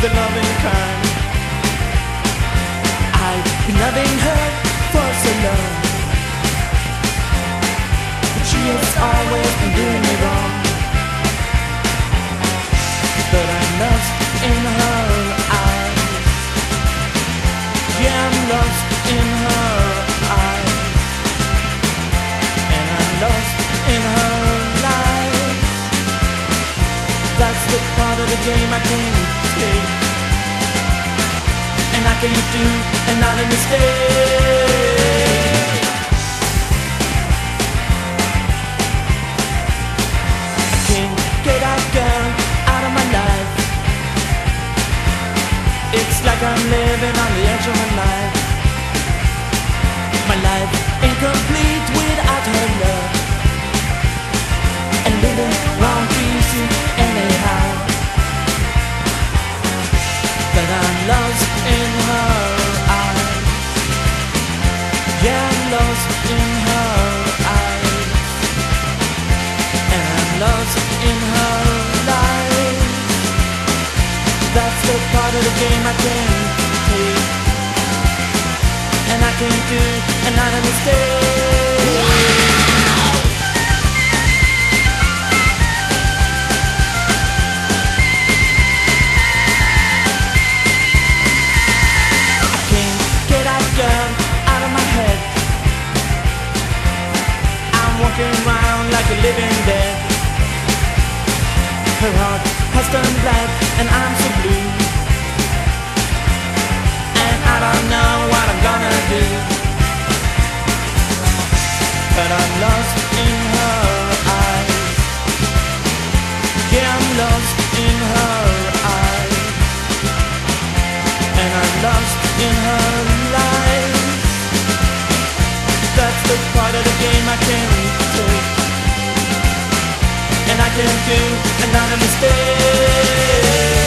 the loving kind. I've been loving her for so long, but she has always been doing me wrong. But I'm lost in her eyes. Yeah, I'm lost in her eyes, and I'm lost in her life. That's the part of the game I can't take, and I can't do another mistake. I can't get that girl out of my life. It's like I'm living on the edge of my life. My life incomplete without her love, and living wrong easy anyhow. But I'm lost in her eyes. Yeah, I'm lost in her eyes, and I'm lost in her life. That's the part of the game I can't take, and I can't do another mistake. I can't get that girl out of my head. I'm walking around like a living dead. Her heart has turned black and I'm so blue, and I don't know what I'm gonna do. But I'm lost in her eyes. Yeah, I'm lost in her eyes, and I'm lost in her life. That's the part of the game I can't take, and I can't do another mistake.